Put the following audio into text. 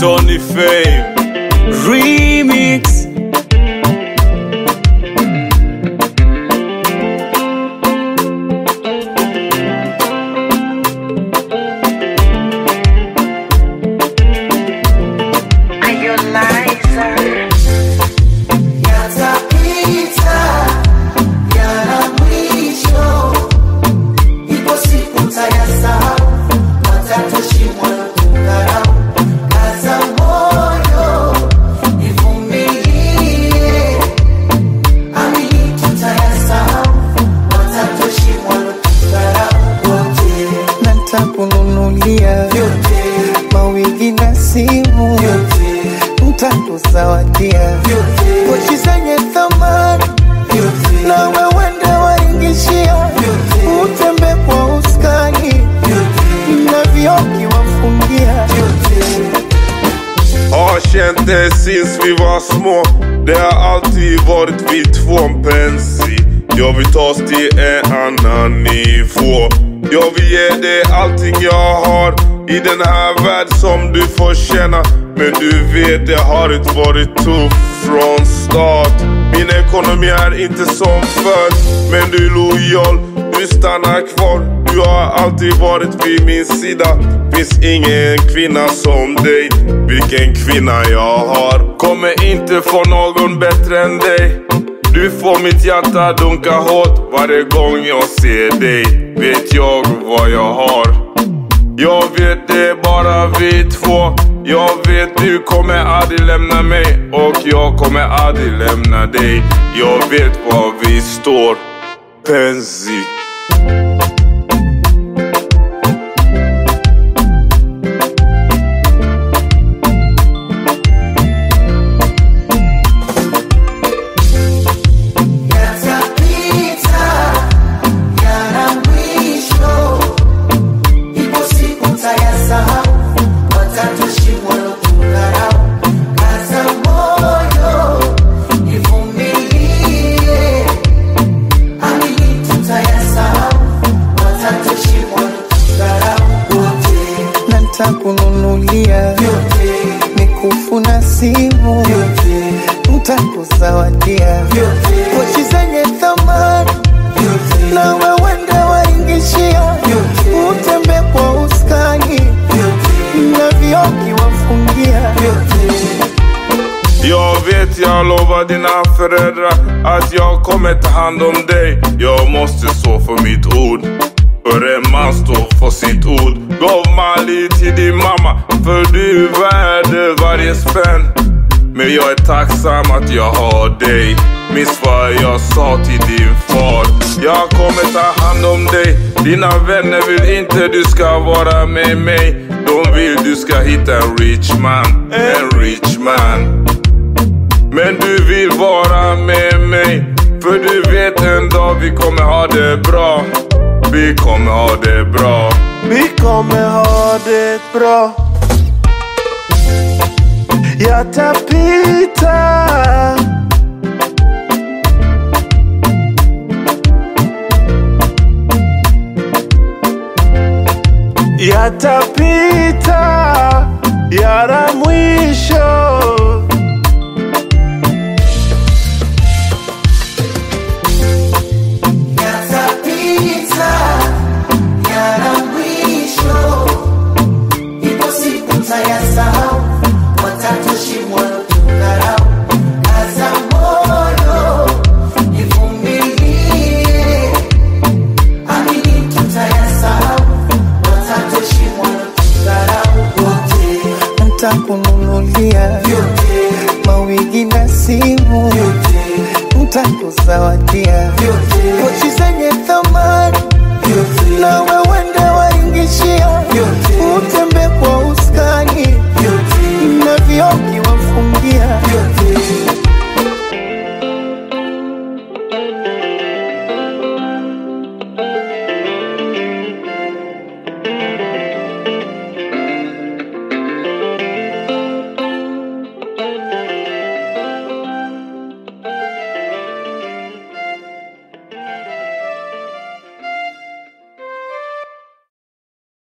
Tony Fame Remix. Kununulia mawigi na simu, nitakuzawadia pochi zenye thamani, na wewende waingishia, utembe kwa uskani, na vioki wafungia. Har känt det since vi var små. Det har alltid varit vi två pensi. Jag vill ta oss till en annan nivå. Jag vill ge dig allting jag har i den här värld som du får känna. Men du vet det har inte varit tufft från start. Min ekonomi är inte som förr. Men du är lojal, du stannar kvar. Du har alltid varit vid min sida. Finns ingen kvinna som dig. Vilken kvinna jag har. Kommer inte få någon bättre än dig. Du får mitt hjärta dunka hårt. Varje gång jag ser dig vet jag vad jag har. Jag vet det är bara vi två. Jag vet du kommer aldrig lämna mig. Och jag kommer aldrig lämna dig. Jag vet var vi står. Pensi. Kununulia mikufu na simu, nitakuzawadia pochi zenye thamani, na wewende waingishia, utembe kwa uskani, na vioki wafungia. Jag vet jag lovar dina föräldrar att jag kommer ta hand om dig. Jag måste stå för mitt ord. För en man står för sitt ord. Gav Mali till din mamma, för du är värd varje spänn. Men jag är tacksam att jag har dig. Minns vad jag sa till din far. Jag kommer ta hand om dig. Dina vänner vill inte du ska vara med mig. De vill du ska hitta en rich man. En rich man. Men du vill vara med mig. För du vet en dag vi kommer ha det bra. Vi kommer ha det bra. Vi kommer ha det bra. Yatapita. Yatapita. Yara mwisho. Kununulia mawigi na simu, nitakuzawadia pochi zenye thamani, na